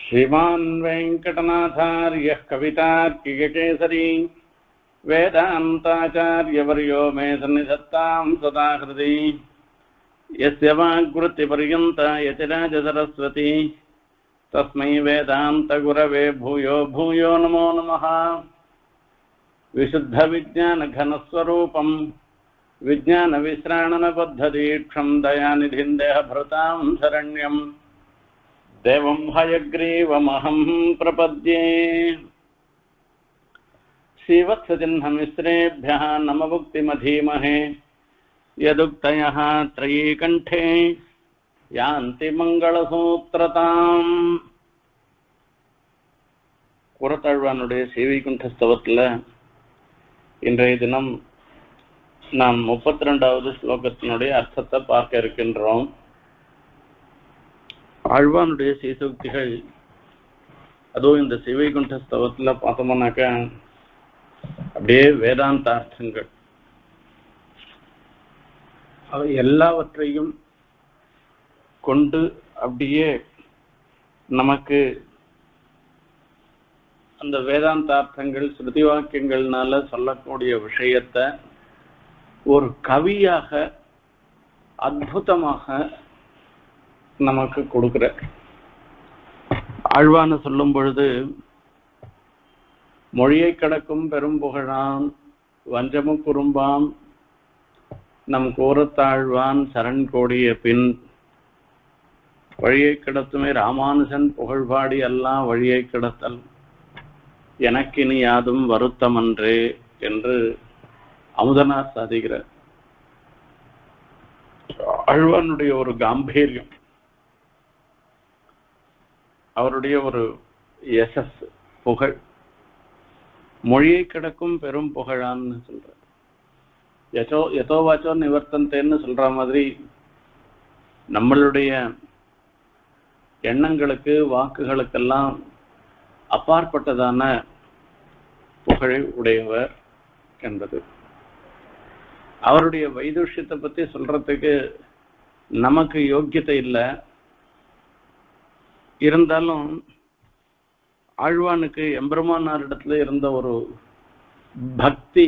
श्रीमान् वेङ्कटनाथार्यः कवितार्किककेसरी वेदान्ताचार्यवर्यो मे सन्निधत्तां सदा हृदि यस्य वाग्वृत्तिपर्यन्ता यतिराजसरस्वती तस्मै वेदान्तगुरवे भूयो भूयो नमो नमः। विशुद्धविज्ञानघनस्वरूपं विज्ञानविश्राणनबद्धदीक्षं दयानिधिं देहभृतां शरण्यं देवं हयग्रीवमहं प्रपद्ये। श्रीवत्सचिह्नमिश्रेभ्यः नमभुक्तिमधीमहे यदुक्तयः त्रयीकण्ठे यान्ति मङ्गलसूत्रताम्। கூரத்தாழ்வானுடைய ஸ்ரீவைகுண்ட ஸ்தவத்தில் இன்றைய தினம் நாம் 32வது ஸ்லோகத்தினுடைய அர்த்தத்தை பார்க்க இருக்கின்றோம். ஆழ்வானுடைய சீசோக்திகள் அதுவும் இந்த ஸ்ரீவைகுண்ட ஸ்தவத்தில் பார்த்தோம்னாக்க அப்படியே வேதாந்த அர்த்தங்கள் அவை எல்லாவற்றையும் கொண்டு அப்படியே நமக்கு அந்த வேதாந்தார்த்தங்கள் ஸ்ருதி வாக்கியங்கள்னால சொல்லக்கூடிய விஷயத்தை ஒரு கவியாக அற்புதமாக நமக்கு கொடுக்குற ஆழ்வான்னு சொல்லும் பொழுது மொழியை கடக்கும் பெரும் புகழான் வஞ்சமு குறும்பாம் நம் கூரத்தாழ்வான் சரண் கோடிய பின் வழியை கிடத்துமே ராமானுஜன் புகழ்பாடி எல்லாம் வழியை கிடத்தல் எனக்கினி யாதும் வருத்தமன்றே என்று அமுதனார் சாதிக்கிறார். ஆழ்வானுடைய ஒரு காம்பீரியம், அவருடைய ஒரு யசஸ் புகழ், மொழியை கிடக்கும் பெரும் புகழான்னு சொல்ற எதோ வாச்சோ நிவர்த்தந்தேன்னு சொல்ற மாதிரி நம்மளுடைய எண்ணங்களுக்கு வாக்குகளுக்கெல்லாம் அப்பாற்பட்டதான புகழை உடையவர் என்பது. அவருடைய வைதுஷ்யத்தை பத்தி சொல்றதுக்கு நமக்கு யோக்கியத்தை இல்லை. இருந்தாலும் ஆழ்வானுக்கு எம்பெருமானாரிடத்துல இருந்த ஒரு பக்தி,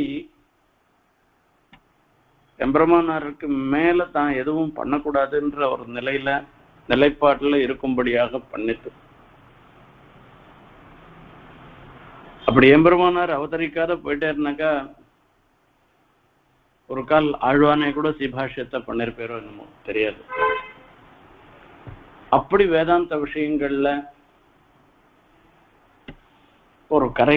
எம்பெருமானாருக்கு மேல தான் எதுவும் பண்ணக்கூடாதுன்ற ஒரு நிலைப்பாட்டுல இருக்கும்படியாக பண்ணிட்டு, அப்படி எம்பெருமானார் அவதரிக்காத போயிட்டேருனாக்கா ஒரு கால் ஆழ்வானே கூட சிபாஷ்யத்தை பண்ணிருப்பேரோ என்னமோ தெரியாது. அப்படி வேதாந்த விஷயங்கள்ல ஒரு கரை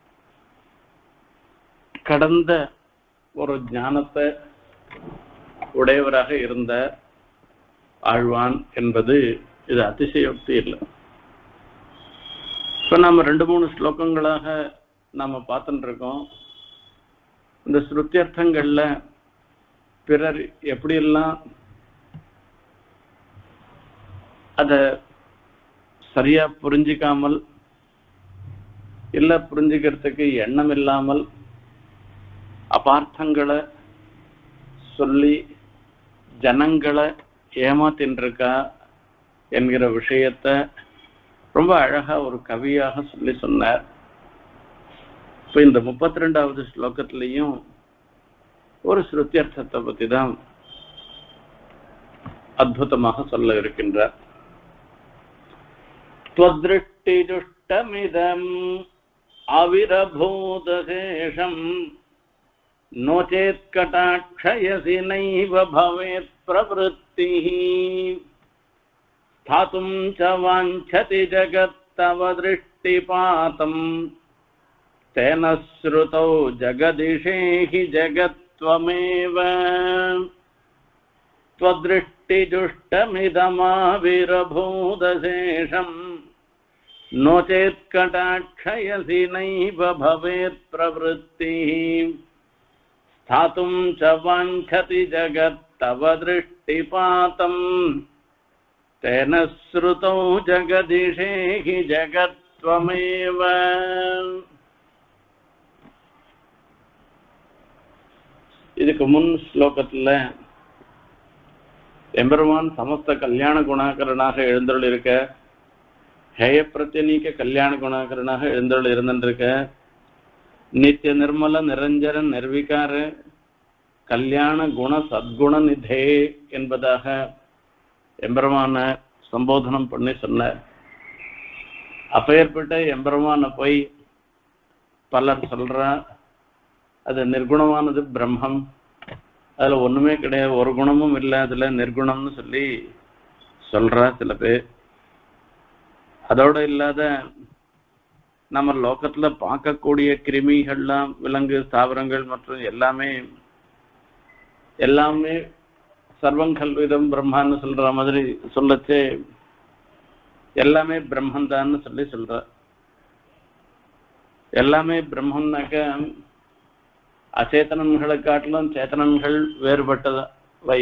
கடந்த ஒரு ஞானத்தை உடையவராக இருந்த ஆழ்வான் என்பது இது அதிசயோக்தி இல்லை. இப்ப நாம 2-3 ஸ்லோகங்களாக நாம பார்த்துட்டு இருக்கோம். இந்த ஸ்ருத்தியர்த்தங்கள்ல பிறர் எப்படியெல்லாம் அத சரியா புரிஞ்சிக்காமல் இல்ல புரிஞ்சுக்கிறதுக்கு எண்ணம் இல்லாமல் அபார்த்தங்களை சொல்லி ஜனங்களை ஏமாத்தின்றிருக்கா என்கிற விஷயத்த ரொம்ப அழகா ஒரு கவியாக சொல்லி சொன்னார். இப்ப இந்த 32வது ஸ்லோகத்திலையும் ஒரு ஸ்ருத்தியர்த்தத்தை பத்தி தான் அற்புதமாக சொல்ல இருக்கின்றார். त्वदृष्टिजुष्टमिदम् अविरभूतशेषम् नो चेत् कटाक्षयसि नैव भवेत् प्रवृत्तिः स्थातुं च वाञ्छति जगत्तव दृष्टिपातम् तेन श्रुतौ जगदिशे हि जगत्त्वमेव त्वदृष्टिजुष्टमिदमाविरभूतशेषम् नो चेत् कटाक्षयसि नैव भवेत् प्रवृत्तिः स्थातुं च वाञ्छति जगत्तव दृष्टिपातम् तेन श्रुतौ जगदिशे हि जगत्त्वमेव. இதுக்கு முன் ஸ்லோகத்துல எம்பெருமான் சமஸ்த கல்யாண குணாகரனாக எழுந்தருள் இருக்க ஹேய பிரத்யநீக கல்யாண குணாகரனாக எழுந்தருள் இருந்திருக்க நித்திய நிர்மல நிரஞ்சரன் நிர்விகார கல்யாண குண சத்குண நிதே என்பதாக எம்பெருமான சம்போதனம் பண்ணி சொன்ன. அப்பேற்பட்ட எம்பெருமான போய் பலர் சொல்றா அது நிர்குணமானது பிரம்மம், அதுல ஒண்ணுமே கிடையாது, ஒரு குணமும் இல்லை, அதுல நிர்குணம்னு சொல்லி சொல்றா சில பேர். அதோட இல்லாத நம்ம லோகத்துல பார்க்கக்கூடிய கிருமிகள்லாம் விலங்கு தாவரங்கள் மற்றும் எல்லாமே எல்லாமே சர்வங்கல்விதம் பிரம்மான்னு சொல்ற மாதிரி சொல்லச்சே எல்லாமே பிரம்மந்தான்னு சொல்லி சொல்ற. எல்லாமே பிரம்மன்னாக்க அச்சேதனன்களை காட்டிலும் சேத்தனன்கள் வேறுபட்டவை.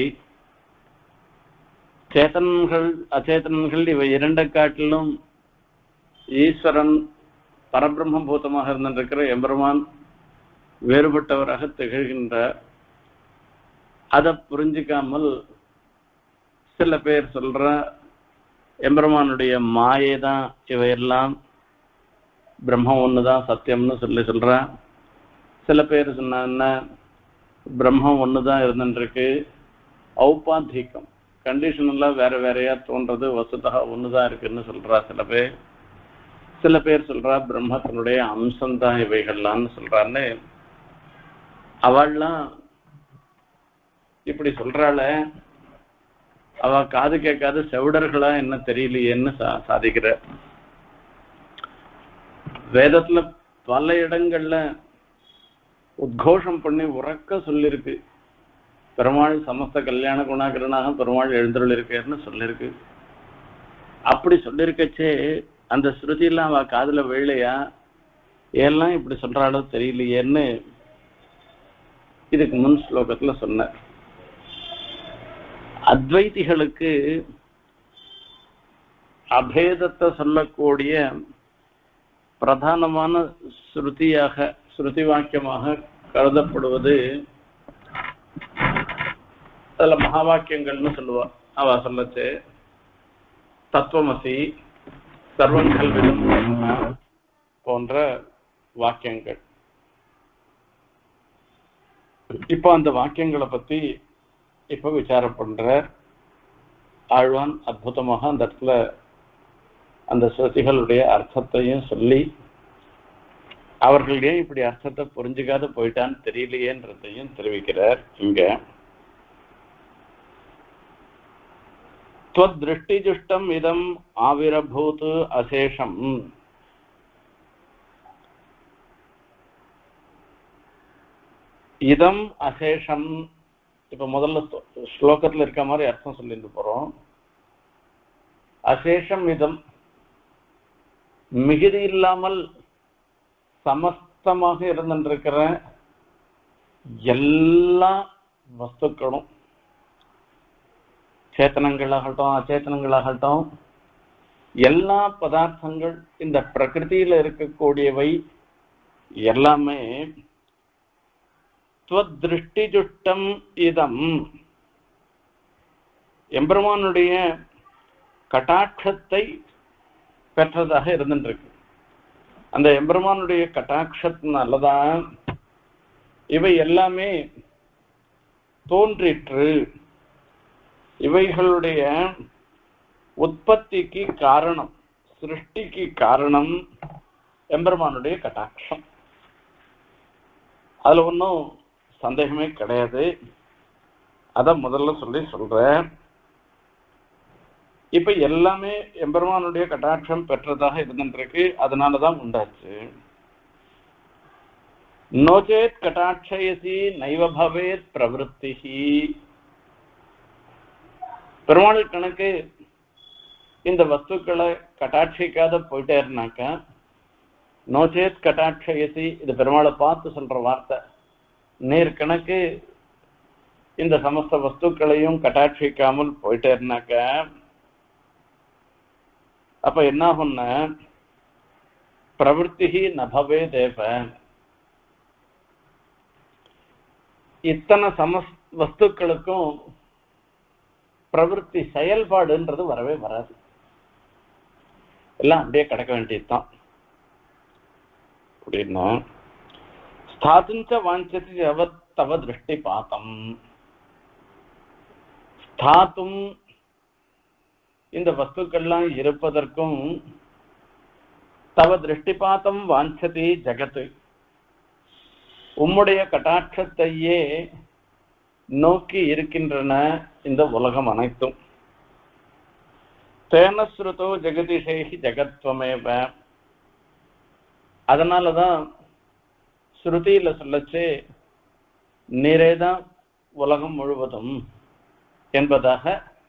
சேத்தனன்கள் அச்சேதனன்கள் இவை இரண்டை காட்டிலும் ஈஸ்வரன் பரபிரம்மபூதமாக இருந்திருக்கிற எம்பெருமான் வேறுபட்டவராக திகழ்கின்றார். அதை புரிஞ்சிக்காமல் சில பேர் சொல்ற எம்பெருமானுடைய மாயை தான் இவையெல்லாம், பிரம்மம் ஒண்ணுதான் சத்தியம்னு சொல்லி சொல்ற. சில பேர் சொன்ன பிரம்மம் ஒண்ணுதான் இருந்துருக்கு, ஔபாத்திகம் கண்டிஷன் எல்லாம் வேற வேறையா தோன்றது, வசுதா ஒண்ணுதான் இருக்குன்னு சொல்றா சில பேர். சில பேர் சொல்றா பிரம்மத்தினுடைய அம்சம்தான் இவைகள்லான்னு சொல்றான்னு. அவள்லாம் இப்படி சொல்றாள, அவ காது கேட்காத செவிடர்களா என்ன தெரியலையேன்னு சாதிக்கிற. வேதத்துல பல இடங்கள்ல உத்கோஷம் பண்ணி உறக்க சொல்லிருக்கு, பெருமாள் சமஸ்த கல்யாண குணாகரனாக பெருமாள் எழுந்தருள் இருக்காருன்னு சொல்லிருக்கு. அப்படி சொல்லிருக்கச்சே அந்த ஸ்ருதியெல்லாம் அவ காதுல விழலையா, எல்லாம் இப்படி சொல்றாளோ தெரியலையேன்னு இதுக்கு முன் ஸ்லோகத்துல சொன்னார். அத்வைதிகளுக்கு அபேதத்தை சொல்லக்கூடிய பிரதானமான ஸ்ருதியாக ஸ்ருதி வாக்கியமாக கருதப்படுவது அதுல மகா வாக்கியங்கள்னு சொல்லுவா. அவ சொல்லச்சு தத்துவமசி சர்வங்கல்விதம் போன்ற வாக்கியங்கள். இப்போ அந்த வாக்கியங்களை பத்தி இப்ப விசாரம் பண்ற ஆழ்வான் அற்புதமாக அந்த இடத்துல அந்த ஸ்ருதிகளுடைய அர்த்தத்தையும் சொல்லி, அவர்கள் ஏன் இப்படி அர்த்தத்தை புரிஞ்சுக்காத போயிட்டான்னு தெரியலையேன்றதையும் தெரிவிக்கிறார். இங்க त्वद्दृष्टिजुष्टम् इदम् आविरभूत अशेषम् இதம் அசேஷம். இப்ப முதல்ல ஸ்லோகத்துல இருக்க மாதிரி அர்த்தம் சொல்லிட்டு போறோம். அசேஷம் இதம் மிகுதி இல்லாமல் சமஸ்தமாக இருந்திருக்கிற எல்லா வஸ்துக்களும், சேத்தனங்களாகட்டும் அச்சேத்தனங்களாகட்டும், எல்லா பதார்த்தங்கள் இந்த பிரகிருதியில இருக்கக்கூடியவை எல்லாமே துவத்ருஷ்டிஜுஷ்டம் இதம் எம்பெருமானுடைய கட்டாட்சத்தை பெற்றதாக இருந்துருக்கு. அந்த எம்பெருமானுடைய கட்டாட்சத்தினாலதான் இவை எல்லாமே தோன்றிற்று. இவைகளுடைய உற்பத்திக்கு காரணம், சிருஷ்டிக்கு காரணம் எம்பெருமானுடைய கட்டாட்சம். அதுல ஒன்றும் சந்தேகமே கிடையாது. அத முதல்ல சொல்ற. இப்ப எல்லாமே எம்பெருமானுடைய கட்டாட்சம் பெற்றதாக இருந்துருக்கு, அதனாலதான் உண்டாச்சு. நோச்சேத் கட்டாட்சயசி நைவ பவேத் பிரவருத்திஹி. பெருமாள் கணக்கு இந்த வஸ்துக்களை கட்டாட்சிக்காத போயிட்டே இருந்தாக்கா, நோச்சேத் கட்டாட்சயசி, இது பெருமாளை பார்த்து சொல்ற வார்த்தை, நேர் கணக்கு இந்த சமஸ்த வஸ்துக்களையும் கட்டாட்சிக்காமல் போயிட்டே இருந்தாக்க அப்ப என்ன ஆகும்னா பிரவருத்தி நபவே தேவ. இத்தனை வஸ்துக்களுக்கும் பிரவருத்தி செயல்பாடுன்றது வரவே வராது. எல்லாம் அப்படியே கிடக்க வேண்டியதுதான் அப்படின்னா ஸ்தாதுஞ்ச வாஞ்சதி தவ திருஷ்டி பாத்தம் ஸ்தாத்தும் இந்த வஸ்துக்கள்லாம் இருப்பதற்கும் தவ திருஷ்டிபாத்தம் வாஞ்சதி ஜகத்து உம்முடைய கட்டாட்சத்தையே நோக்கி இருக்கின்றன இந்த உலகம் அனைத்தும். தேன ஸ்ருதோ ஜெகதிஷேகி ஜெகத்வமேவ. அதனாலதான் ஸ்ருதியில சொல்லச்சு நீரேதான் உலகம் முழுவதும் என்பதாக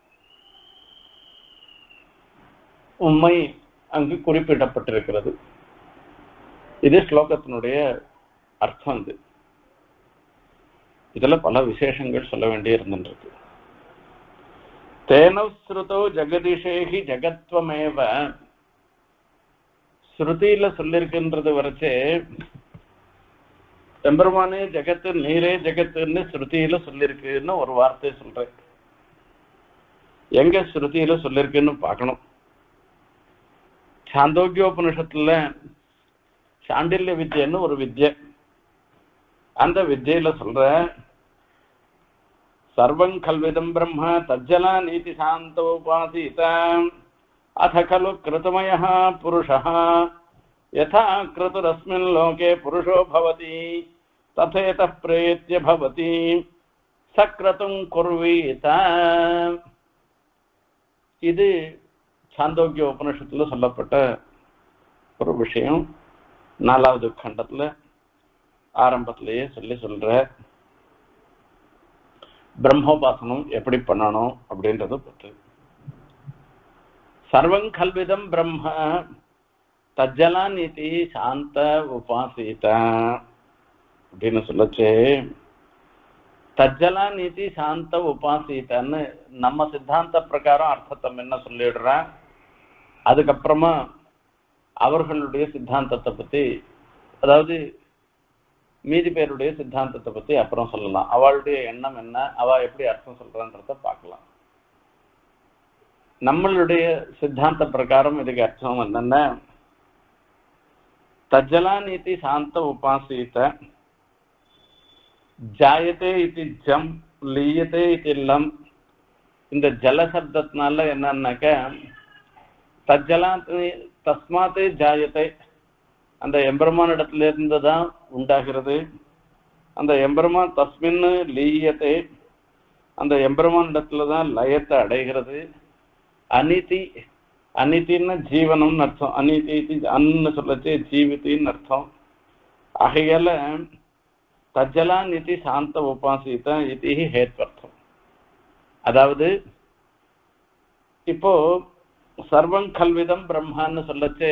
உண்மை அங்கு குறிப்பிடப்பட்டிருக்கிறது. இது ஸ்லோகத்தினுடைய அர்த்தம். இது இதுல பல விசேஷங்கள் சொல்ல வேண்டி இருந்துருக்கு. தேன ஸ்ருதோ ஜெகதிஷேகி ஜெகத்வமேவ. ஸ்ருதியில சொல்லிருக்கின்றது வரைச்சே எம்பெருமானே ஜெகத்து நீரே ஜெகத்துன்னு ஸ்ருதியில சொல்லிருக்குன்னு ஒரு வார்த்தை சொல்றேன். எங்க ஸ்ருதியில சொல்லிருக்குன்னு பார்க்கணும். சாந்தோக்கியோபனிஷத்துல சாண்டில்ய வித்யன்னு ஒரு வித்யை. அந்த வித்யில சொல்ற சர்வம் கல்விதம் பிரம்ம தஜ்ஜலா நீதி சாந்தோபாசீத அத கலு கிருதமயः புருஷः யதா கிருதுரஸ்மின் லோகே புருஷோ பவதி ததேதः பிரேத்ய பவதி சக்ரதும் குர்வீத. இது சாந்தோக்கிய உபனிஷத்துல சொல்லப்பட்ட ஒரு விஷயம். 4வது கண்டத்துல ஆரம்பத்திலேயே சொல்ற பிரம்மோபாசனம் எப்படி பண்ணணும் அப்படின்றத பற்றி. சர்வம் கல்விதம் பிரம்ம தஜ்ஜலா நீதி சாந்த உபாசீத அப்படின்னு சொல்லச்சு. தஜ்ஜலா நீதி சாந்த உபாசீதன்னு நம்ம சித்தாந்த பிரகாரம் அர்த்தத்தை என்ன சொல்லிடுறேன். அதுக்கப்புறமா அவர்களுடைய சித்தாந்தத்தை பத்தி, அதாவது மீதி பேருடைய சித்தாந்தத்தை பத்தி அப்புறம் சொல்லலாம். அவளுடைய எண்ணம் என்ன, அவ எப்படி அர்த்தம் சொல்றன்றத பார்க்கலாம். நம்மளுடைய சித்தாந்த பிரகாரம் இதுக்கு அர்த்தம் என்னன்னா, தஜ்ஜலா நீதி சாந்த உபாசீத ஜாயதே இது ஜம் லீயதே இது லம். இந்த ஜல சப்தத்தினால என்னன்னாக்க தஜ்ஜலா தஸ்மாத்தே ஜாயத்தை, அந்த எம்பெருமான் இடத்துல இருந்துதான் உண்டாகிறது. அந்த எம்பெருமான் தஸ்மின் லீயத்தை, அந்த எம்பெருமான் இடத்துலதான் லயத்தை அடைகிறது. அநீதி, அநீதின்னு ஜீவனம்னு அர்த்தம். அநீதி அன்னு சொல்லச்சு ஜீவித்தின்னு அர்த்தம். ஆகையால தஜ்ஜலா நீதி சாந்த உபாசீத இது ஹேத்வர்த்தம். அதாவது இப்போ சர்வம் கல்விதம் பிரம்மான்னு சொல்லச்சு,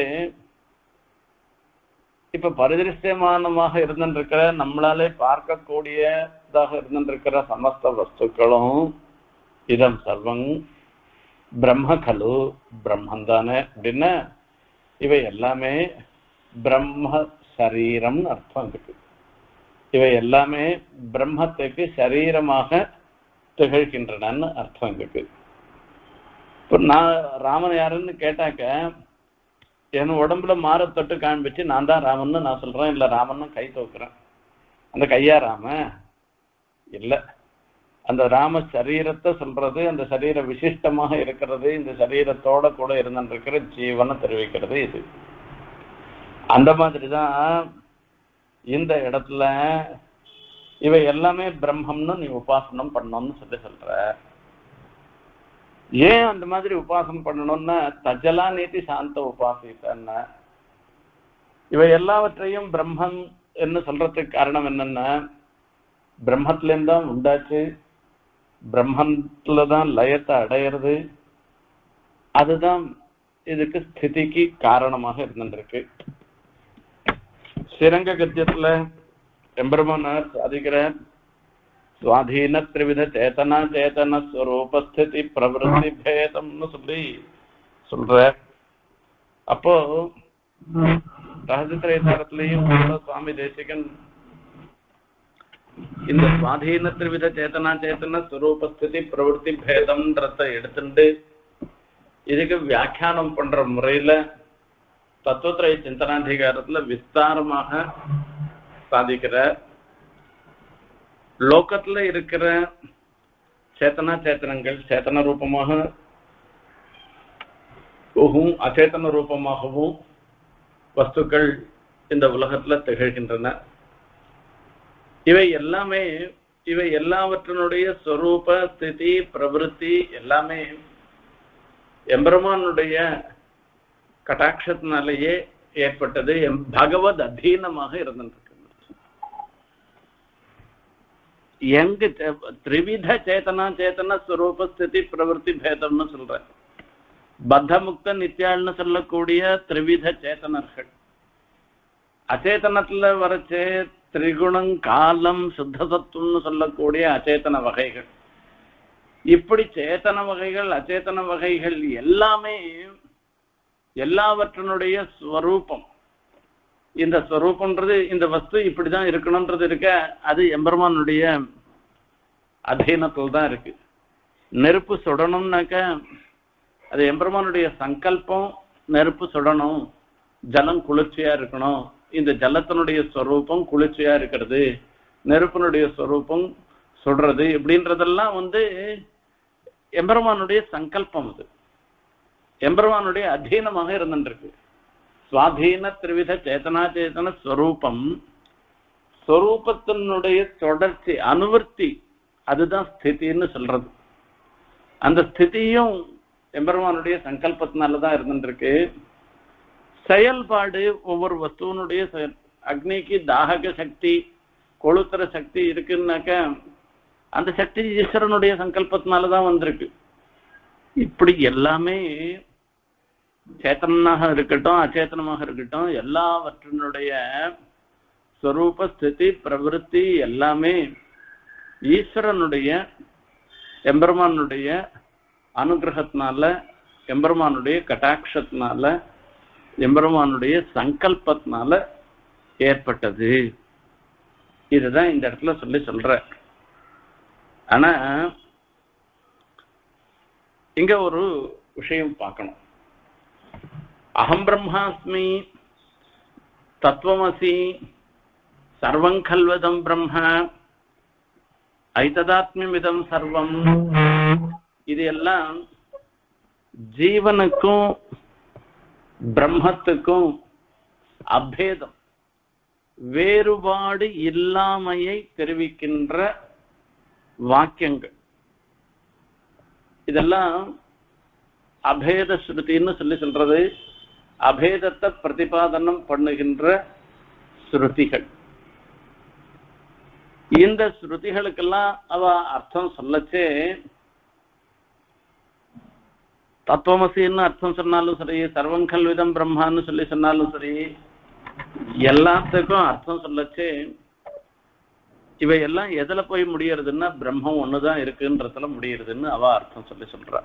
இப்ப பரிதிருஷ்யமானமாக இருந்திருக்கிற, நம்மளாலே பார்க்கக்கூடியதாக இருந்திருக்கிற சமஸ்த வஸ்துக்களும் இதம் சர்வம் பிரம்ம கலு பிரம்மன் தானே அப்படின்னா இவை எல்லாமே பிரம்ம சரீரம் அர்த்தம் இருக்கு. இவை எல்லாமே பிரம்மத்துக்கு சரீரமாக திகழ்கின்றனன்னு அர்த்தம் இருக்கு. இப்ப நான் ராமன் யாருன்னு கேட்டாக்க என் உடம்புல மாற தொட்டு காண்பிச்சு நான் தான் ராமன்னு நான் சொல்றேன், இல்ல ராமன்னு கை தூக்குறேன். அந்த கையா ராம இல்ல, அந்த ராம சரீரத்தை சொல்றது, அந்த சரீர விசிஷ்டமாக இருக்கிறது, இந்த சரீரத்தோட கூட இருந்திருக்கிற ஜீவனை தெரிவிக்கிறது இது. அந்த மாதிரிதான் இந்த இடத்துல இவை எல்லாமே பிரம்மம்னு நீ உபாசனம் பண்ணணும்னு சொல்ற. ஏன் அந்த மாதிரி உபாசனம் பண்ணணும்னா தஜ்ஜலா நீதி சாந்த உபாசித்தன்னா, இவை எல்லாவற்றையும் பிரம்மன் என்ன சொல்றதுக்கு காரணம் என்னன்னா, பிரம்மத்திலேருந்தான் உண்டாச்சு, பிரம்மத்துலதான் லயத்தை அடையிறது. அதுதான் இதுக்கு ஸ்திதிக்கு காரணமாக இருந்திருக்கு. ஸ்ரீரங்க கத்தியத்துல எம்பெருமானார் சாதிக்கிற சுவாதீன திரிவித சேத்தனா சேத்தன ஸ்வரூபஸ்திதி பிரவருத்தி பேதம்னு சொல்லி சொல்ற. அப்போ ரகசியத்திரைசாரத்திலையும் சுவாமி தேசிகன் இந்த சுவாதீன திரிவித சேத்தனா சேத்தன ஸ்வரூபஸ்திதி பிரவருத்தி பேதம்ன்றத எடுத்துட்டு இதுக்கு வியாக்கியானம் பண்ற முறையில தத்துவத்திரை சிந்தனாதிகாரத்துல விஸ்தாரமாக சாதிக்கிற லோகத்துல இருக்கிற சேத்தனா சேத்தனங்கள் சேத்தன ரூபமாகவும் அச்சேதன ரூபமாகவும் வஸ்துக்கள் இந்த உலகத்துல திகழ்கின்றன. இவை எல்லாவற்றினுடைய ஸ்வரூப ஸ்திதி பிரவிற்த்தி எல்லாமே எம்பெருமானுடைய கடாட்சத்தினாலேயே ஏற்பட்டது, பகவத் அதீனமாக இருந்திருக்கு. எங்க திரிவித சேத்தனா சேத்தன ஸ்வரூப ஸ்திதி பிரவிற்த்தி பேதம்னு சொல்ற பத்த முக்த நித்யாள்னு சொல்லக்கூடிய திரிவித சேத்தனர்கள், அச்சேதனத்துல வரைச்சே திரிகுணம் காலம் சுத்த சத்துவம்னு சொல்லக்கூடிய அச்சேதன வகைகள். இப்படி சேத்தன வகைகள் அச்சேதன வகைகள் எல்லாமே எல்லாவற்றினுடைய ஸ்வரூபம். இந்த ஸ்வரூபம்ன்றது இந்த வஸ்து இப்படிதான் இருக்கணும்ன்றது இருக்க, அது எம்பெருமானுடைய அதீனத்தில் தான் இருக்கு. நெருப்பு சுடணும்னாக்க அது எம்பெருமானுடைய சங்கல்பம், நெருப்பு சுடணும், ஜலம் குளிர்ச்சியா இருக்கணும், இந்த ஜலத்தினுடைய ஸ்வரூபம் குளிர்ச்சியா இருக்கிறது, நெருப்பினுடைய ஸ்வரூபம் சுடுறது, இப்படின்றதெல்லாம் எம்பெருமானுடைய சங்கல்பம். அது எம்பெருமானுடைய அதீனமாக இருந்துருக்கு. சுவாதீன திரிவித சேத்தனா சேத்தன ஸ்வரூபம், ஸ்வரூபத்தினுடைய தொடர்ச்சி அனுவர்த்தி, அதுதான் ஸ்திதின்னு சொல்றது. அந்த ஸ்திதியும் எம்பெருமானுடைய சங்கல்பத்தினாலதான் இருந்துருக்கு. செயல்பாடு ஒவ்வொரு வஸ்துவனுடைய அக்னிக்கு தாகக சக்தி கொளுத்துற சக்தி இருக்குன்னாக்க அந்த சக்தி ஈஸ்வரனுடைய சங்கல்பத்தினாலதான் வந்திருக்கு. இப்படி எல்லாமே சேத்தனாக இருக்கட்டும் அச்சேதனமாக இருக்கட்டும் எல்லாவற்றினுடைய ஸ்வரூப ஸ்திதி பிரவிற்த்தி எல்லாமே ஈஸ்வரனுடைய எம்பெருமானுடைய அனுகிரகத்தினால, எம்பெருமானுடைய கடாட்சத்தினால, எம்பெருமானுடைய சங்கல்பத்தினால ஏற்பட்டது. இதுதான் இந்த இடத்துல சொல்ற. ஆனா இங்க ஒரு விஷயம் பார்க்கணும். அகம் பிரம்மாஸ்மி தத்துவமசி சர்வம் கல்வதம் பிரம்ம ஐததாத்மியமிதம் சர்வம், இது எல்லாம் ஜீவனுக்கும் பிரம்மத்துக்கும் அபேதம், வேறுபாடு இல்லாமையை தெரிவிக்கின்ற வாக்கியங்கள். இதெல்லாம் அபேத ஸ்ருதின்னு சொல்றது, அபேதத்தை பிரதிபாதனம் பண்ணுகின்ற ஸ்ருதிகள். இந்த ஸ்ருதிகளுக்கெல்லாம் அவ அர்த்தம் சொல்லச்சே தத்துவமசின்னு அர்த்தம் சொன்னாலும் சரி, சர்வங்கல்விதம் பிரம்மான்னு சொன்னாலும் சரி, எல்லாத்துக்கும் அர்த்தம் சொல்லச்சு இவையெல்லாம் எதுல போய் முடியறதுன்னா பிரம்மம் ஒண்ணுதான் இருக்குன்றதுல முடியறதுன்னு அவ அர்த்தம் சொல்றா.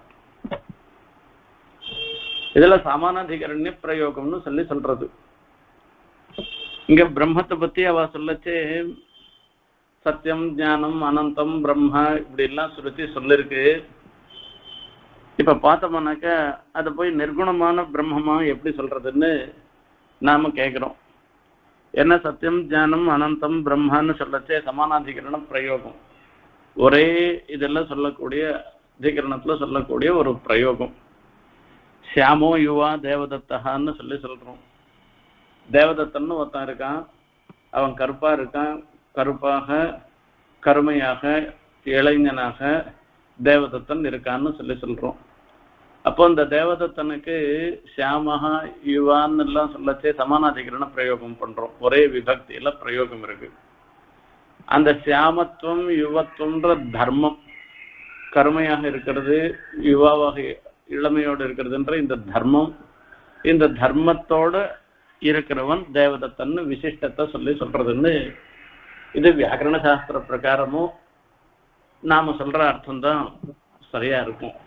இதுல சமானாதிகரண்ய பிரயோகம்னு சொல்றது. இங்க பிரம்மத்தை பத்தி அவ சொல்லச்சே சத்தியம் ஞானம் அனந்தம் பிரம்மா இப்படி எல்லாம் சுருத்தி சொல்லிருக்கு. இப்ப பார்த்தோம்னாக்க அதை போய் நிர்குணமான பிரம்மமா எப்படி சொல்றதுன்னு நாம கேட்கிறோம். என்ன சத்தியம் ஞானம் அனந்தம் பிரம்மான்னு சொல்லச்சே சமானாதிகரண பிரயோகம், ஒரே இதெல்லாம் சொல்லக்கூடிய அதிகரணத்துல சொல்லக்கூடிய ஒரு பிரயோகம். சியாமோ யுவா தேவதத்தகான்னு சொல்றோம். தேவதத்தன்னு ஒருத்தன் இருக்கான், அவன் கருப்பா இருக்கான், கருப்பாக கருமையாக இளைஞனாக தேவதத்தன் இருக்கான்னு சொல்றோம். அப்போ இந்த தேவதத்தனுக்கு சியாமஹா யுவான்னு எல்லாம் சொல்லச்சே சமானாதிகரண பிரயோகம் பண்றோம். ஒரே விபக்தியில பிரயோகம் இருக்கு. அந்த சியாமத்துவம் யுவத்துவன்ற தர்மம், கருமையாக இருக்கிறது யுவாவாக இளமையோடு இருக்கிறதுன்ற இந்த தர்மம், இந்த தர்மத்தோட இருக்கிறவன் தேவதத்தன்னு விசிஷ்டத்தை சொல்றதுன்னு இது வியாக்கரண சாஸ்திர பிரகாரமும் நாம சொல்ற அர்த்தம் தான் சரியா இருக்கும்.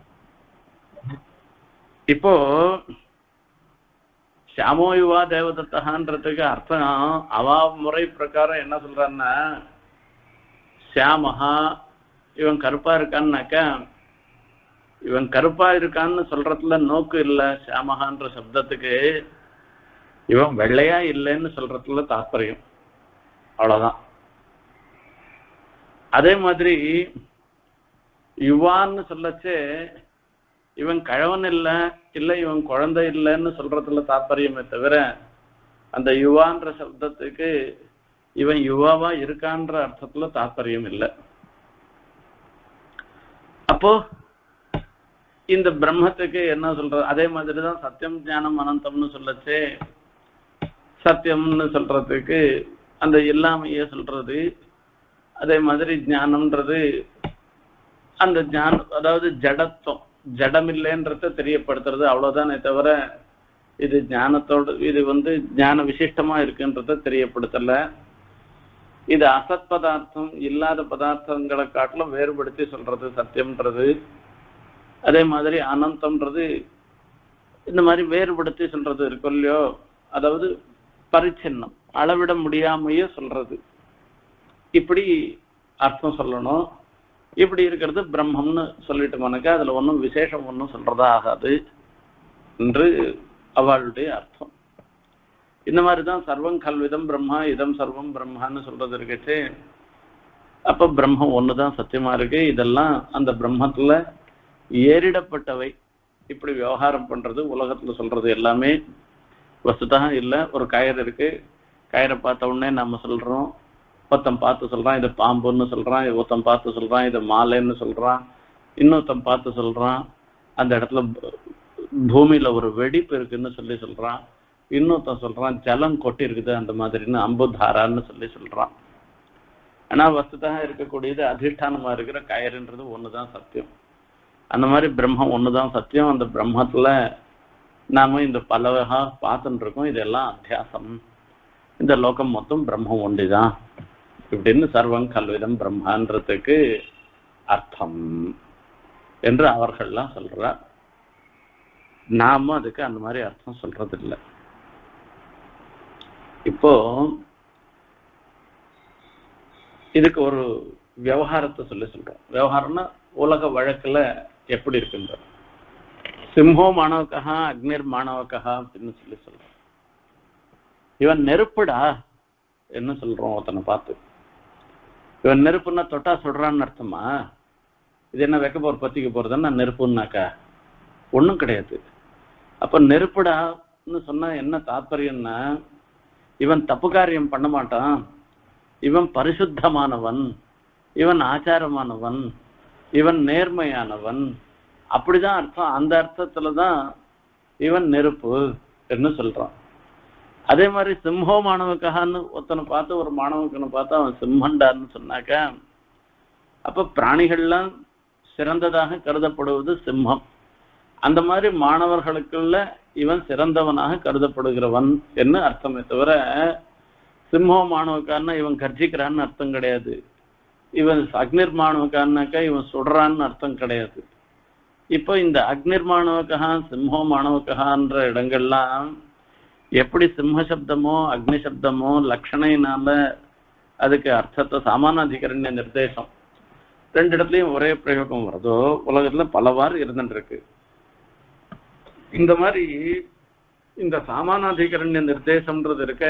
இப்போ சியாமோயுவா தேவதத்தகான்றதுக்கு அர்த்தம் அவா முறை பிரகாரம் என்ன சொல்றான்னா, சியாமஹா இவன் கருப்பா இருக்கான்னாக்கா, இவன் கருப்பா இருக்கான்னு சொல்றதுல நோக்கு இல்லை. சியாமஹான்ற சப்தத்துக்கு இவன் வெள்ளையா இல்லைன்னு சொல்றதுல தாற்பயம், அவ்வளவுதான். அதே மாதிரி யுவான்னு சொல்லச்சே இவன் கழவன் இல்ல இவன் குழந்தை இல்லைன்னு சொல்றதுல தாற்பயமே தவிர அந்த யுவான்ற சப்தத்துக்கு இவன் யுவாவா இருக்கான்ற அர்த்தத்துல தாற்பயம் இல்லை. அப்போ இந்த பிரம்மத்துக்கு என்ன சொல்றது? அதே மாதிரிதான் சத்தியம் ஞானம் அனந்தம்னு சொல்லச்சே சத்தியம்னு சொல்றதுக்கு அந்த எல்லாமையே சொல்றது. அதே மாதிரி ஞானம்ன்றது அந்த ஞானம், அதாவது ஜடத்துவம், ஜடமில்லைன்றத தெரியப்படுத்துறது, அவ்வளவுதானே தவிர இது ஞானத்தோடு இது ஞான விசிஷ்டமா இருக்குன்றத தெரியப்படுத்தல. இது அசத் பதார்த்தம் இல்லாத பதார்த்தங்களை காட்டிலும் வேறுபடுத்தி சொல்றது சத்தியம்ன்றது. அதே மாதிரி அனந்தம்ன்றது இந்த மாதிரி வேறுபடுத்தி சொல்றது இருக்கும் இல்லையோ, அதாவது பரிச்சின்னம், அளவிட முடியாமையே சொல்றது. இப்படி அர்த்தம் சொல்லணும். இப்படி இருக்கிறது பிரம்மம்னு சொல்லிட்டோம்னாக்கா அதுல ஒன்றும் விசேஷம் ஒன்றும் சொல்றதா ஆகாது என்று அவளுடைய அர்த்தம். இந்த மாதிரிதான் சர்வம் கல்விதம் பிரம்மா இதம் சர்வம் பிரம்மான்னு சொல்றது இருக்கச்சு. அப்ப பிரம்மம் ஒண்ணுதான் சத்தியமா இருக்கு. இதெல்லாம் அந்த பிரம்மத்துல ஏறிடப்பட்டவை. இப்படி விவகாரம் பண்றது உலகத்துல சொல்றது எல்லாமே வஸ்துதா இல்ல. ஒரு கயிறு இருக்கு, கயிறை பார்த்த உடனே நம்ம சொல்றோம், ஒருத்தன் பார்த்து சொல்றான் இது பாம்புன்னு சொல்றான், ஒருத்தன் பார்த்து சொல்றான் இது மாலைன்னு சொல்றான், இன்னொருத்தன் பார்த்து சொல்றான் அந்த இடத்துல பூமியில ஒரு வெடிப்பு இருக்குன்னு சொல்லி சொல்றான், இன்னொருத்தன் சொல்றான் ஜலம் கொட்டி இருக்குது அந்த மாதிரின்னு அம்புதாரான்னு சொல்லி சொல்றான். ஆனா வஸ்துதா இருக்கக்கூடியது அதிஷ்டானமா இருக்கிற கயிறுன்றது ஒண்ணுதான் சத்தியம். அந்த மாதிரி பிரம்மம் ஒண்ணுதான் சத்தியம். அந்த பிரம்மத்துல நாம இந்த பல வகை பார்த்துட்டு இருக்கோம். இதெல்லாம் அத்தியாசம். இந்த லோகம் மொத்தம் பிரம்மம் ஒன்றிதான் இப்படின்னு சர்வம் கல்விதம் பிரம்மான்றதுக்கு அர்த்தம் என்று அவர்கள்லாம் சொல்றார். நாம அதுக்கு அந்த மாதிரி அர்த்தம் சொல்றது இல்லை. இப்போ இதுக்கு ஒரு விவகாரத்தை சொல்றோம். விவகாரம்னா உலக வழக்குல எப்படி இருக்குன்ற சிம்ஹோ மாணவக்கா அக்னிர் மாணவக்கா அப்படின்னு சொல்லி சொல்றோம். இவன் நெருப்புடா என்ன சொல்றோம் ஒருத்தனை பார்த்து. இவன் நெருப்புன்னா தொட்டா சொல்றான்னு அர்த்தமா? இது என்ன வைக்க போற பத்திக்க போறதுன்னா நெருப்புன்னாக்கா ஒண்ணும் கிடையாது. அப்ப நெருப்புடான்னு சொன்னா என்ன தாற்பயம்னா இவன் தப்பு காரியம் பண்ண மாட்டான், இவன் பரிசுத்தமானவன், இவன் ஆச்சாரமானவன், இவன் நேர்மையானவன், அப்படிதான் அர்த்தம். அந்த அர்த்தத்துலதான் இவன் நெருப்பு என்று சொல்றான். அதே மாதிரி சிம்ஹோ மாணவக்கான்னு ஒருத்தனை பார்த்து ஒரு மாணவக்கனை பார்த்து அவன் சிம்மண்டான்னு சொன்னாக்க அப்ப பிராணிகள்லாம் சிறந்ததாக கருதப்படுவது சிம்மம். அந்த மாதிரி மாணவர்களுக்குள்ள இவன் சிறந்தவனாக கருதப்படுகிறவன் என்ன அர்த்தமே தவிர சிம்மோ மாணவக்காரனா இவன் கர்ஜிக்கிறான்னு அர்த்தம் கிடையாது. இவன் அக்னிர் மாணவக்காரனாக்கா இவன் சுடுறான்னு அர்த்தம் கிடையாது. இப்போ இந்த அக்னிர் மாணவக்கா சிம்மோ மாணவக்கான்ற இடங்கள்லாம் எப்படி சிம்ம சப்தமோ அக்னி சப்தமோ லட்சணையினால அதுக்கு அர்த்தத்தை சாமானாதிகரண்ய நிர்தேசம் ரெண்டு இடத்துலயும் ஒரே பிரயோகம் வருதோ உலகத்துல பலவாறு இருந்துட்டு இருக்கு. இந்த மாதிரி இந்த சாமானாதிகரண்ய நிர்தேசம்ன்றது இருக்க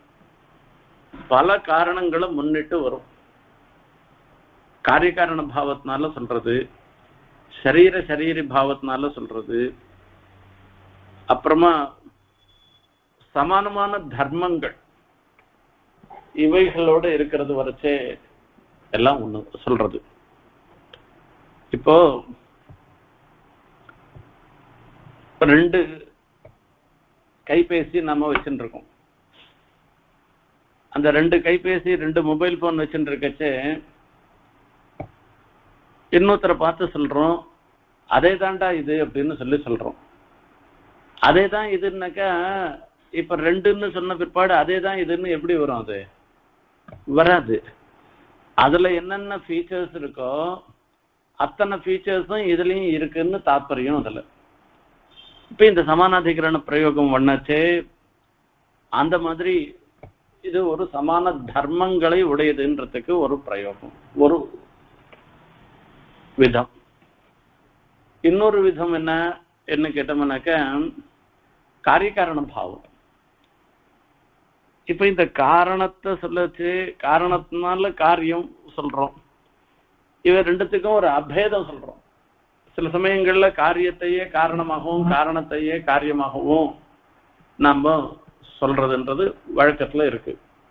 பல காரணங்களை முன்னிட்டு வரும். காரியகாரண பாவத்தினால சொல்றது, சரீரி பாவத்தினால சொல்றது, அப்புறமா சமானமான தர்மங்கள் இவைகளோட இருக்கிறது வரைச்சே எல்லாம் ஒண்ணு சொல்றது. இப்போ ரெண்டு கைபேசி நம்ம வச்சுட்டு இருக்கோம். அந்த ரெண்டு கைபேசி ரெண்டு மொபைல் போன் வச்சுட்டு இருக்கச்சே இன்னொருத்தரை பார்த்து சொல்றோம் அதே தாண்டா இது அப்படின்னு சொல்லி சொல்றோம். அதே தான் இதுன்னாக்கா இப்ப ரெண்டுன்னு சொன்ன பிற்பாடு அதே தான் இதுன்னு எப்படி வரும்? அது வராது. அதுல என்னென்ன ஃபீச்சர்ஸ் இருக்கோ அத்தனை ஃபீச்சர்ஸும் இதுலயும் இருக்குன்னு தாற்பயம். அதுல இப்ப இந்த சமானாதிகரண பிரயோகம் பண்ணாச்சே அந்த மாதிரி இது ஒரு சமான தர்மங்களை உடையதுன்றதுக்கு ஒரு பிரயோகம், ஒரு விதம். இன்னொரு விதம் என்ன கேட்டோம்னாக்க காரியகாரண பாவம். இப்ப இந்த காரணத்தை சொல்லச்சு, காரணத்தினால காரியம் சொல்றோம். இவ ரெண்டுத்துக்கும் ஒரு அபேதம் சொல்றோம். சில சமயங்கள்ல காரியத்தையே காரணமாகவும் காரணத்தையே காரியமாகவும் நாம சொல்றதுன்றது வழக்கத்துல இருக்கு.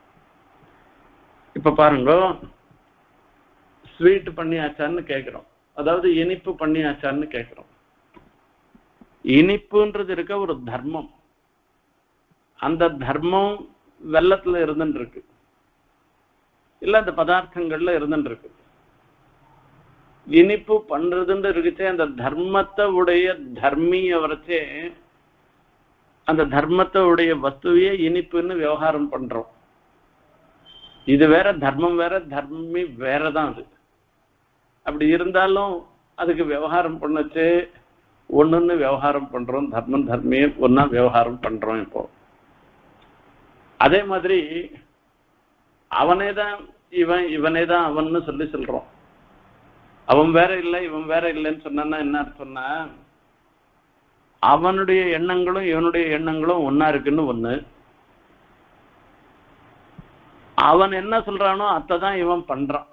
இப்ப பாருங்க, ஸ்வீட் பண்ணியாச்சான்னு கேட்கிறோம், அதாவது இனிப்பு பண்ணியாச்சான்னு கேட்கிறோம். இனிப்புன்றது இருக்க ஒரு தர்மம், அந்த தர்மம் வெள்ளத்துல இருந்துன்னு இருக்கு, இல்ல அந்த பதார்த்தங்கள்ல இருந்துன்னு இருக்கு. இனிப்பு பண்றதுன்னு இருக்குச்சே, அந்த தர்மத்தை உடைய தர்மிய வரைச்சே அந்த தர்மத்தை உடைய வஸ்துவையே இனிப்புன்னு விவகாரம் பண்றோம். இது வேற, தர்மம் வேற, தர்மி வேறதான். அது அப்படி இருந்தாலும் அதுக்கு விவகாரம் பண்ணச்சு ஒண்ணுன்னு விவகாரம் பண்றோம். தர்மம் தர்மிய ஒன்னா விவகாரம் பண்றோம். இப்போ அதே மாதிரி அவனேதான் இவன், இவனேதான் அவன்னு சொல்றோம். அவன் வேற இல்லை இவன் வேற இல்லைன்னு சொன்னா என்ன சொன்னா, அவனுடைய எண்ணங்களும் இவனுடைய எண்ணங்களும் ஒன்னா இருக்குன்னு ஒண்ணு, அவன் என்ன சொல்றானோ அதான் இவன் பண்றான்.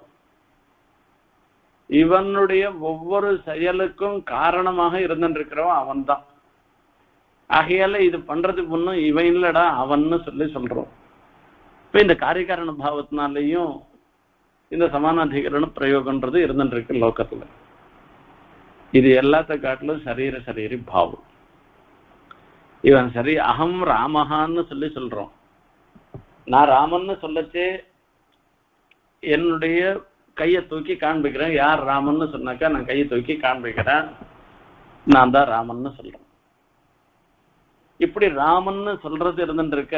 இவனுடைய ஒவ்வொரு செயலுக்கும் காரணமாக இருந்துருக்கிறவன் அவன் தான். ஆகையால இது பண்றதுக்கு முன்னும் இவன் இல்லடா அவன்னு சொல்றோம். இப்ப இந்த காரியகாரண பாவத்தினாலையும் இந்த சமானாதிகரண பிரயோகம்ன்றது இருந்துருக்கு லோகத்துல. இது எல்லாத்த காட்டிலும் சரீர சரீரி பாவம். இவன் சரி அகம் ராமஹான்னு சொல்றோம். நான் ராமன்னு சொல்லச்சே என்னுடைய கையை தூக்கி காண்பிக்கிறேன். யார் ராமன்னு சொன்னாக்கா நான் கையை தூக்கி காண்பிக்கிறேன், நான் தான் ராமன்னு சொல்றேன். இப்படி ராமன்னு சொல்றது இருந்துருக்க,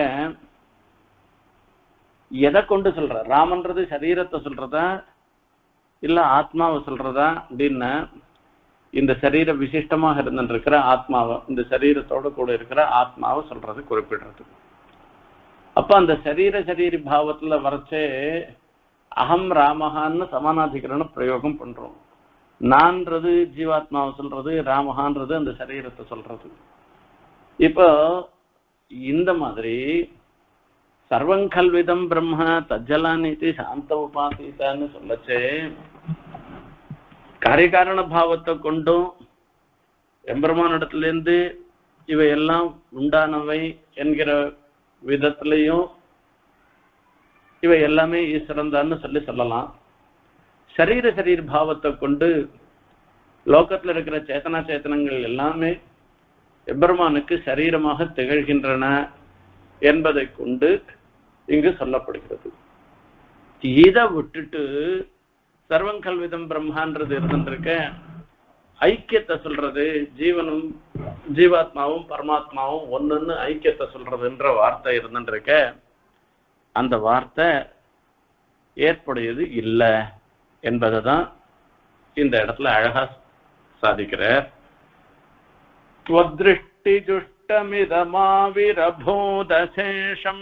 எதை கொண்டு சொல்ற? ராமன்றது சரீரத்தை சொல்றதா இல்ல ஆத்மாவை சொல்றதா அப்படின்னா, இந்த சரீர விசிஷ்டமாக இருந்துருக்கிற ஆத்மாவை, இந்த சரீரத்தோட கூட இருக்கிற ஆத்மாவை சொல்றது குறிப்பிடுறது. அப்ப அந்த சரீர சரீரி பாவத்துல வரைச்சே அகம் ராமஹான்னு சமானாதிகரண பிரயோகம் பண்றோம். நான்றது ஜீவாத்மாவை சொல்றது, ராமஹான்றது அந்த சரீரத்தை சொல்றது. இப்போ இந்த மாதிரி சர்வங்கல்விதம் பிரம்ம தஜ்ஜலானிதி சாந்த உபாசிதான்னு சொல்லச்சே, காரியகாரண பாவத்தை கொண்டும் எம்பெருமானிடத்துல இருந்து இவையெல்லாம் உண்டானவை என்கிற விதத்திலையும் இவை எல்லாமே ஈஸ்வரன் தான் சொல்லலாம். சரீர சரீர பாவத்தை கொண்டு லோகத்துல இருக்கிற சேத்தனா சேத்தனங்கள் எல்லாமே எம்பெருமானுக்கு சரீரமாக திகழ்கின்றன என்பதை கொண்டு இங்கு சொல்லப்படுகிறது. இதை விட்டுட்டு சர்வங்கல்விதம் பிரம்மான்றது இருந்துருக்க ஐக்கியத்தை சொல்றது, ஜீவனும் ஜீவாத்மாவும் பரமாத்மாவும் ஒண்ணுன்னு ஐக்கியத்தை சொல்றதுன்ற வார்த்தை இருந்துருக்க, அந்த வார்த்தை ஏற்புடையது இல்லை என்பதை தான் இந்த இடத்துல அழகா சாதிக்கிறார். त्वदृष्टि जुष्टमिदमाविरभूदशेषम्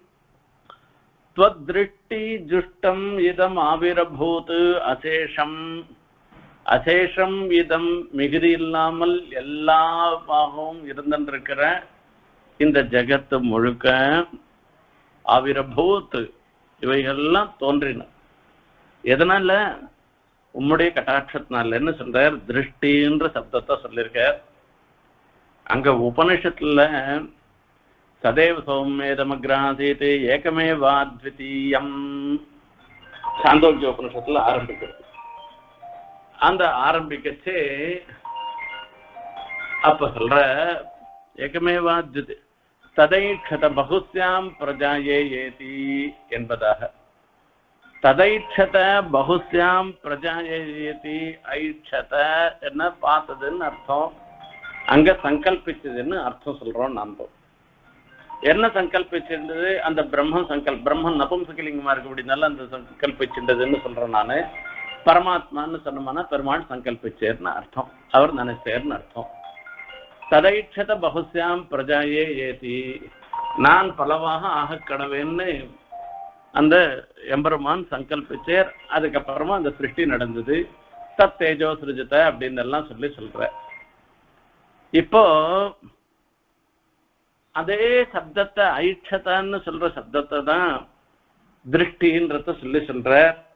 त्वदृष्टि जुष्टम् इदमाविरभूत அசேஷம். அசேஷம் இதம் மிகுதி இல்லாமல் எல்லாமாகவும் இருந்திருக்கிற இந்த ஜகத்து முழுக்க ஆவிரபூத் இவைகள்லாம் தோன்றின. எதனால? உம்முடைய கட்டாட்சத்தினாலன்னு சொல்றார். திருஷ்டின்ற சப்தத்தை சொல்லியிருக்கார். அங்க உபனிஷத்துல சதேவ சௌமேதமக்ராசீத் ஏகமேவாத்விதீயம் சாந்தோக்கிய உபனிஷத்துல ஆரம்பிக்கிறது. அந்த ஆரம்பிக்கச்சே அப்ப சொல்ற ஏகமேவாத்விதி ததைக்ஷத பகுஸ்யாம் பிரஜாயே ஏதி என்பதாக. ததைக்ஷத பகுஸ்யாம் பிரஜாயே ஏதி, ஐக்ஷத என்ன பார்த்ததுன்னு அர்த்தம், அங்க சங்கல்பிச்சதுன்னு அர்த்தம் சொல்றோம். நாம என்ன சங்கல்பிச்சிருந்தது? அந்த பிரம்மம் பிரம்மன் நபும்சகலிங்கமா இருக்கு அப்படின்னால அந்த சங்கல்பிச்சிருந்ததுன்னு சொல்றேன் நானு. பரமாத்மான்னு சொன்னோம்னா பெருமாள் சங்கல்பிச்சேர்னு அர்த்தம், அவர் நினைச்சேர்னு அர்த்தம். ததைக்ஷத பகுஸ்யாம் பிரஜாயே ஏதி, நான் பலவாக ஆக கடவேன்னு அந்த எம்பெருமான் சங்கல்பிச்சேர். அதுக்கப்புறமா அந்த சிருஷ்டி நடந்தது. தத் தேஜோ சிருஜித அப்படின்னு எல்லாம் சொல்ற. இப்போ அதே சப்தத்தை ஐட்சதான்னு சொல்ற சப்தத்தை தான் திருஷ்டின்றத சொல்ற.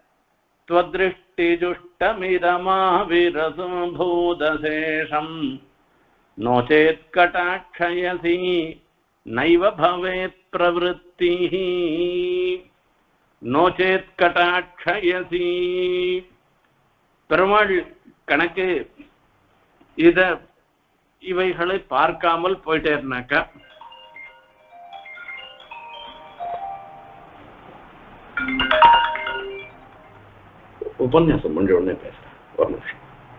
त्वदृष्टिजुष्टमिदमाविरसो भूतशेषम् नो चेत् कटाक्षयसि नैव भवेत् प्रवृत्तिः नो चेत् कटाक्षयसि. பெருமாள் கணக்கு இவைகளை பார்க்காமல் போயிட்டே இருந்தாக்க உபன்யாசம் பண்ணி உடனே பேசுறேன் ஒரு நிமிஷம்.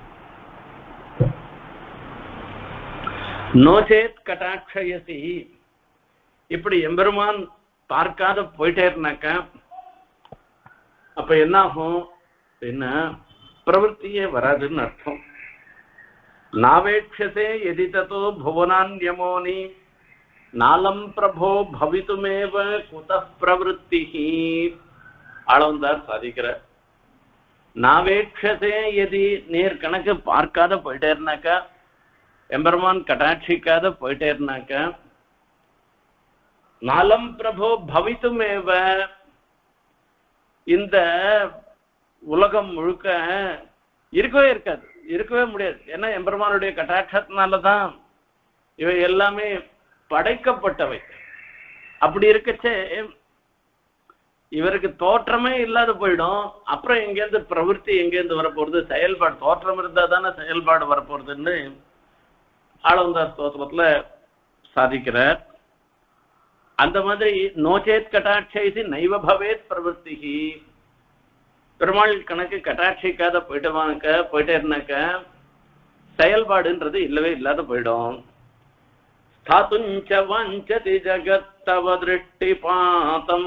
நோச்சேத் கட்டாட்சயசி, இப்படி எம்பெருமான் பார்க்காத போயிட்டே இருந்தாக்க அப்ப என்ன ஆகும்? என்ன பிரவருத்தியே வராதுன்னு அர்த்தம். நாவேட்சசே எதி ததோ புவனான்யமோனி நாலம் பிரபோ பவித்துமேவ குதः பிரவருத்திஹி. ஆளவந்தார் சாதிக்கிற நாவேட்சசே எதி, நீர் கணக்கு பார்க்காத போயிட்டே இருந்தாக்கா, எம்பெருமான் கட்டாட்சிக்காத போயிட்டே இருந்தாக்க, நாலம் பிரபோ பவித்துமேவ, இந்த உலகம் முழுக்க இருக்கவே இருக்காது, இருக்கவே முடியாது. ஏன்னா எம்பெருமானுடைய கட்டாட்சத்தினாலதான் இவை எல்லாமே படைக்கப்பட்டவை. அப்படி இருக்கச்சே இவருக்கு தோற்றமே இல்லாத போயிடும். அப்புறம் எங்கேருந்து பிரவருத்தி எங்கேருந்து வரப்போறது? செயல்பாடு, தோற்றம் இருந்தா தானே செயல்பாடு வரப்போறதுன்னு ஆளவந்தார் ஸ்தோத்திரத்துல சாதிக்கிறார். அந்த மாதிரி நோச்சேத் கட்டாட்சி நைவ பவேத் பிரவருத்தி. பெருமாள் கணக்கு கட்டாட்சிக்காத போயிட்டே இருந்தாக்க செயல்பாடுன்றது இல்லவே இல்லாத போயிடும். ஸ்தாதுஞ்ச வாஞ்சதி ஜகத்தவ திருஷ்டிபாதம்,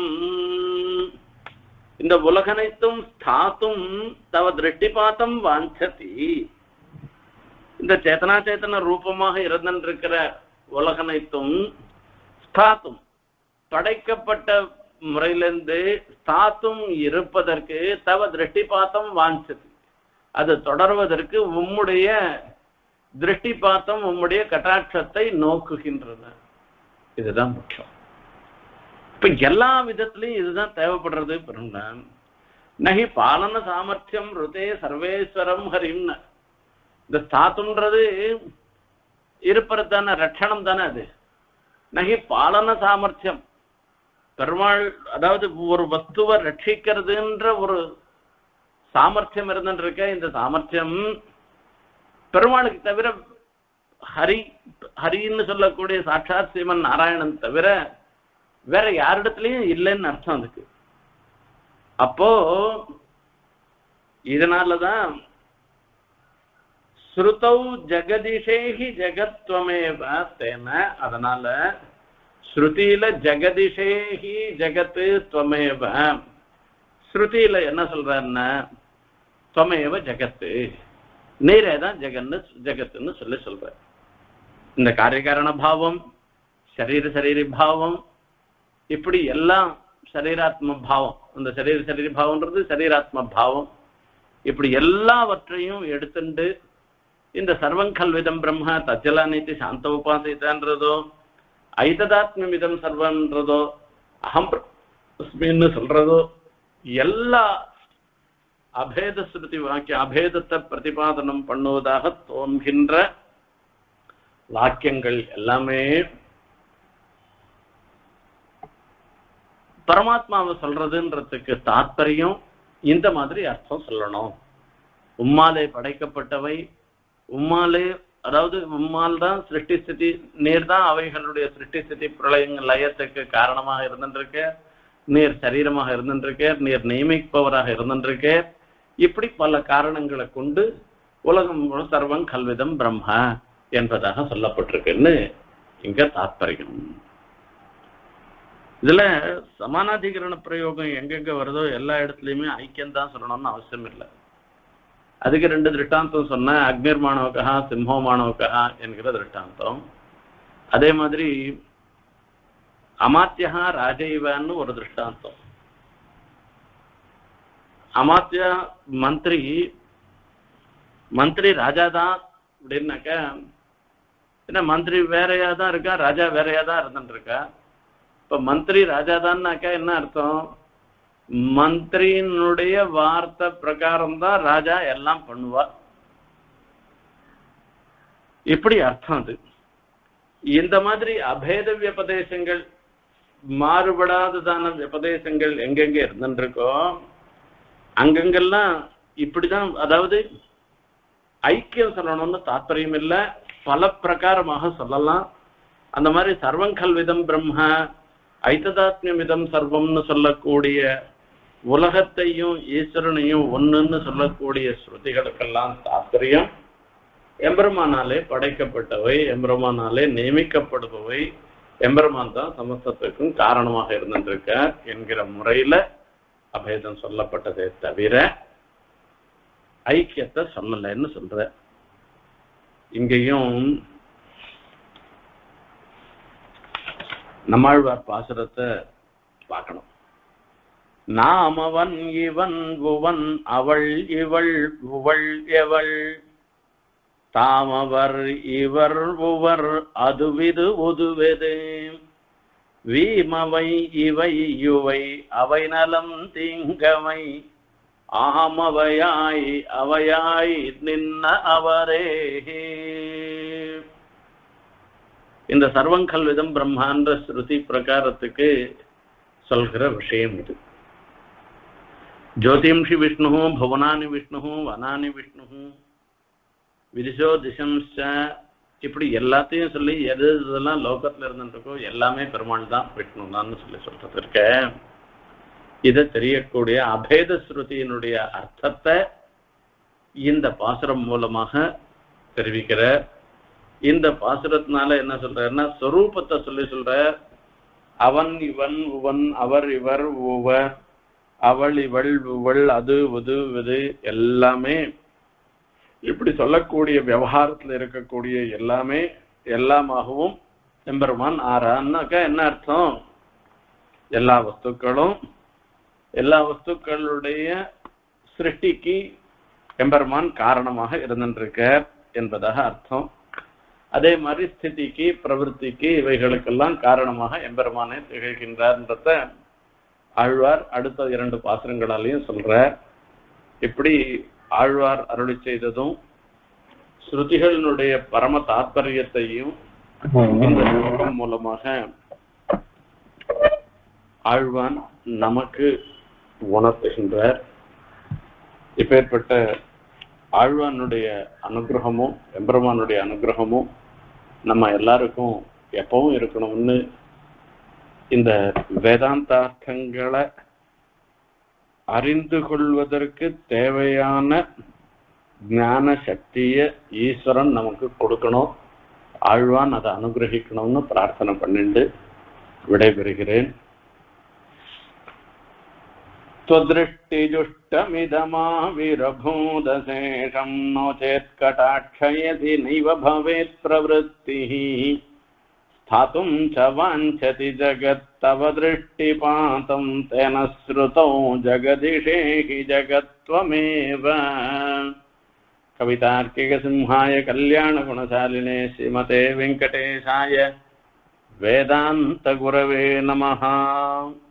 இந்த உலகனைத்தும் ஸ்தாதும் தவ திருஷ்டிபாதம் வாஞ்சதி, இந்த சேத்தனா சேத்தன ரூபமாக இருந்திருக்கிற உலகனைத்தும் ஸ்தாத்தும் படைக்கப்பட்ட முறையிலிருந்து ஸ்தாத்தும் இருப்பதற்கு தவ திருஷ்டிபாதம் வாஞ்சதி, அது தொடர்வதற்கு உம்முடைய திருஷ்டிபாத்தம் உம்முடைய கட்டாட்சத்தை நோக்குகின்றது. இதுதான் முக்கியம். இப்ப எல்லா விதத்திலையும் இதுதான் தேவைப்படுறது. பெருமான் நகி பாலன சாமர்த்தியம் ருதே சர்வேஸ்வரம் ஹரிம்னு, இந்த ஸ்தாத்துன்றது இருப்பது தானே, ரட்சணம் தானே அது. நகி பாலன சாமர்த்தியம், பெருமாள் அதாவது ஒரு வஸ்துவை ரட்சிக்கிறதுன்ற ஒரு சாமர்த்தியம் இருந்துருக்க, இந்த சாமர்த்தியம் பெருமாளுக்கு தவிர ஹரின்னு சொல்லக்கூடிய சாட்சாத் ஸ்ரீமன் நாராயணன் தவிர வேற யாரிடத்துலயும் இல்லைன்னு அர்த்தம் அதுக்கு. அப்போ இதனாலதான் ஸ்ருதௌ ஜெகதிஷேஹி ஜெகத்வமேவ தேன, அதனால ஸ்ருதியில ஜெகதிஷேஹி ஜெகத்து துவமேவ, ஸ்ருதியில என்ன சொல்றாருன்னா துவமேவ ஜெகத்து, நீரேதான் ஜெகத்துன்னு சொல்ற. இந்த காரியகாரண பாவம், சரீரி பாவம், இப்படி எல்லாம் சரீராத்ம பாவம், இந்த சரீரி பாவம்ன்றது சரீராத்ம பாவம், இப்படி எல்லாவற்றையும் எடுத்துட்டு இந்த சர்வங்கல்விதம் பிரம்ம தஜ்ஜலானித்தி சாந்த உபாசித்தான்றதோ ஐததாத்மிதம் சர்வன்றதோ அகம் பிரஸ்மின்னு சொல்றதோ எல்லா அபேத ஸ்ருதி வாக்கிய அபேதத்தை பிரதிபாதனம் பண்ணுவதாக தோன்கின்ற வாக்கியங்கள் எல்லாமே பரமாத்மாவை சொல்றதுன்றதுக்கு தாத்பரியம் இந்த மாதிரி அர்த்தம் சொல்லணும். உம்மாலே படைக்கப்பட்டவை, உம்மாலே, அதாவது உம்மால் தான் சிருஷ்டி ஸ்திதி, நீர் தான் அவைகளுடைய சிருஷ்டி ஸ்திதி பிரளயங்கள் லயத்துக்கு காரணமாக இருந்துருக்க, நீர் சரீரமாக இருந்துருக்க, நீர் நியமிப்பவராக இருந்துருக்க, இப்படி பல காரணங்களை கொண்டு உலகம் சர்வம் கல்விதம் பிரம்ம என்பதாக சொல்லப்பட்டிருக்குன்னு இங்க தாத்பரியம். இதுல சமானாதிகரண பிரயோகம் எங்கெங்க வருதோ எல்லா இடத்துலயுமே ஐக்கியம் தான் சொல்லணும்னு அவசியம் இல்லை. அதுக்கு ரெண்டு திருஷ்டாந்தம் சொன்ன, அக்னிர்மாணவகா சிம்ஹோமாணவகா என்கிற திருஷ்டாந்தம். அதே மாதிரி அமாத்தியா ராஜைவான்னு ஒரு திருஷ்டாந்தம். அமாத்திய மந்திரி ராஜாதான் அப்படின்னாக்க ஏன்னா மந்திரி வேறையா தான் இருக்கா, ராஜா வேறையா தான் இருந்துட்டு இருக்கா. இப்ப மந்திரி ராஜா தான்னாக்கா என்ன அர்த்தம்? மந்திரியினுடைய வார்த்தை பிரகாரம் தான் ராஜா எல்லாம் பண்ணுவா, இப்படி அர்த்தம் அது. இந்த மாதிரி அபேத வியபதேசங்கள், மாறுபடாததான வியபதேசங்கள் எங்கெங்க இருந்துட்டு இருக்கோ அங்கங்கெல்லாம் இப்படிதான். அதாவது ஐக்கியம் சொல்லணும்னு தாற்பயம் இல்லை, பல பிரகாரமாக சொல்லலாம். அந்த மாதிரி சர்வங்கல்விதம் பிரம்ம ஐததாத்மியமிதம் சர்வம்னு சொல்லக்கூடிய உலகத்தையும் ஈஸ்வரனையும் ஒண்ணுன்னு சொல்லக்கூடிய ஸ்ருதிகளுக்கெல்லாம் தாற்பயம் எம்பெருமானாலே படைக்கப்பட்டவை, எம்பெருமானாலே நியமிக்கப்படுபவை, எம்பெருமான் தான் சமஸ்தத்துக்கும் காரணமாக இருந்திருக்க என்கிற முறையில அபேதம் சொல்லப்பட்டதே தவிர ஐக்கியத்தை சொல்லலைன்னு சொல்ற. இங்கேயும் நம்மாழ்வார் பாசுரத்தை பார்க்கணும். நாமவன் இவன் உவன் அவள் இவள் உவள் எவள் தாமவர் இவர் உவர் அதுவிது உதுவெது வீமவை இவை யுவை அவை நலம் தீங்கவை ஆமவையாய் அவையாய் நின்ன அவரே. இந்த சர்வங்கல்விதம் பிரம்மாண்ட ஸ்ருதி பிரகாரத்துக்கு சொல்கிற விஷயம் இது. ஜோதிம்ஷி விஷ்ணு புவனானி விஷ்ணு வனானி விஷ்ணு விதிஷோ திசம்ச, இப்படி எல்லாத்தையும் சொல்லி எது இதெல்லாம் லோகத்துல இருந்துருக்கோ எல்லாமே பெருமாள் தான், விஷ்ணு தான் சொல்லி சொல்றது இருக்க. இதை தெரியக்கூடிய அபேத ஸ்ருதியினுடைய அர்த்தத்தை இந்த பாசுரம் மூலமாக தெரிவிக்கிற. இந்த பாசுரத்தினால என்ன சொல்றன்னா ஸ்வரூபத்தை சொல்லி சொல்ற. அவன் இவன் உவன் அவர் இவர் உவர் அவள் இவள் உவள் அது உது இது எல்லாமே இப்படி சொல்லக்கூடிய விவகாரத்துல இருக்கக்கூடிய எல்லாமே எல்லாமாகவும் எம்பெருமான் ஆறான்னாக்கா என்ன அர்த்தம்? எல்லா வஸ்துக்களும் எல்லா வஸ்துக்களுடைய சிருஷ்டிக்கு எம்பெருமான் காரணமாக இருந்திருக்க என்பதாக அர்த்தம். அதே மாதிரி ஸ்திதிக்கு பிரவருத்திக்கு இவைகளுக்கெல்லாம் காரணமாக எம்பெருமானை திகழ்கின்றார்ன்றத ஆழ்வார் அடுத்த 2 பாசுரங்களாலையும் சொல்ற. இப்படி ஆழ்வார் அருளி செய்ததும் ஸ்ருதிகளினுடைய பரம தாற்பயத்தையும் இந்த ஸ்லோகம் மூலமாக ஆழ்வான் நமக்கு உணர்த்துகின்றார். இப்பேற்பட்ட ஆழ்வானுடைய அனுகிரகமும் எம்பெருமானுடைய அனுகிரகமும் நம்ம எல்லாருக்கும் எப்பவும் இருக்கணும்னு இந்த வேதாந்தார்த்தங்களை அறிந்து கொள்வதற்கு தேவையான ஞான சக்தியை ஈஸ்வரன் நமக்கு கொடுக்கணும். ஆழ்வான் அதை அனுகிரகிக்கணும்னு பிரார்த்தனை பண்ணிட்டு விடைபெறுகிறேன். त्वदृष्टिजुष्टमिदमाविरभूदशेषं नो चेत् कटाक्षयति नैव भवेत् प्रवृत्तिः स्थातुं च वाञ्छति जगत्तव दृष्टिपातं तेन श्रुतौ जगदिषे हि जगत्त्वमेव। कवितार्किकसिंहाय कल्याणगुणशालिने श्रीमते वेङ्कटेशाय वेदान्तगुरवे नमः।